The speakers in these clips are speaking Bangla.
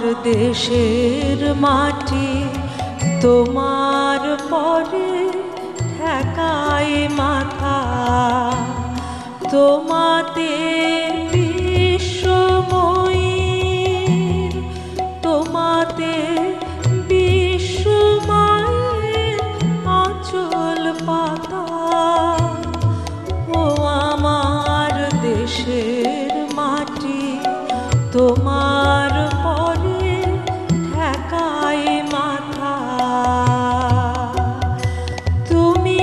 দেশের মাটি তোমার পরে ঠেকায় মাথা, তোমাতে বিশ্বময়ীর, তোমাতে বিশ্বমায়ের আঁচল পাতা। ও আমার দেশের মাটি তোমার পরে ঠেকায় মাথা। তুমি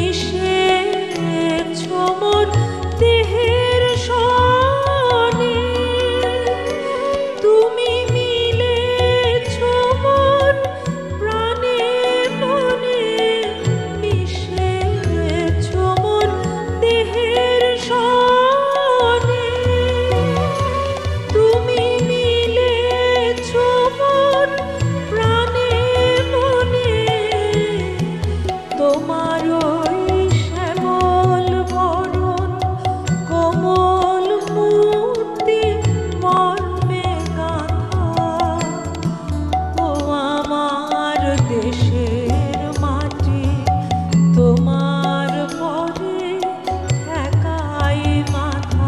মিশেছ মোর দেহের সনে, তুমি মিলেছ মোর প্রাণে মনে, মিশেছ মোর দেহের সনে, তুমি মিলেছ মোর প্রাণে মনে। তোমার ওই শ্যামল বরণ কোমল মূর্তি মর্মে গাঁথা। ও আমার দেশের মাটি তোমার পরে ঠেকায় মাথা।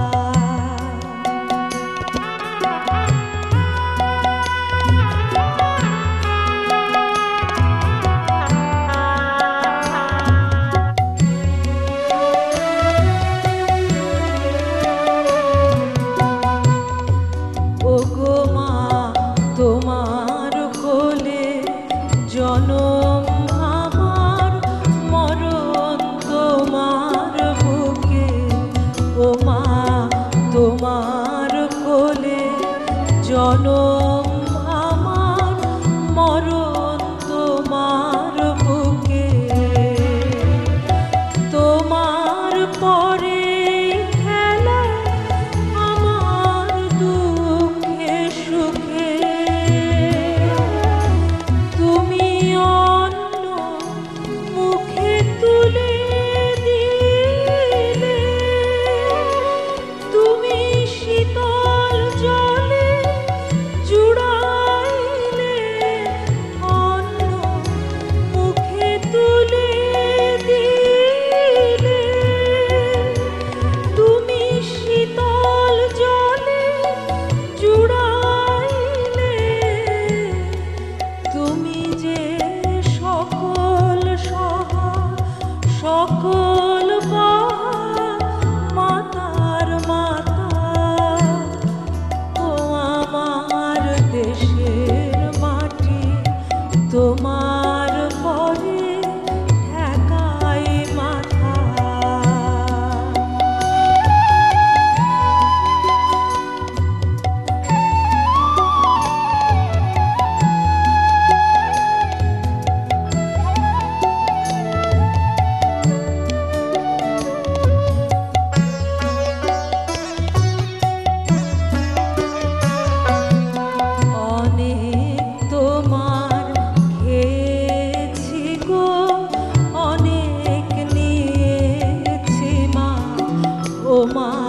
ওগো মা তোমার কোলে জনম আমার, মরণ তোমার বুকে। ও মা তোমার কোলে জনম আমার, মরণ তোমার বুকে। তোমার পরে খেলা আমার দুঃখে সুখে, তুমি অন্ন মুখে তুলে দিলে, তুমি শীতল জলে জুড়াইলে, অন্ন মুখে তুলে দিলে, তুমি শীতল জলে জুড়াইলে। তুমি যে সকল সহা সকল পাহা মাতার মাতা। ও আমার দেশের মাটি তোমার পরে ঠেকায় মাথা। অনেক তোমার খেয়েছি গো, অনেক নিয়েছি মা। ও মা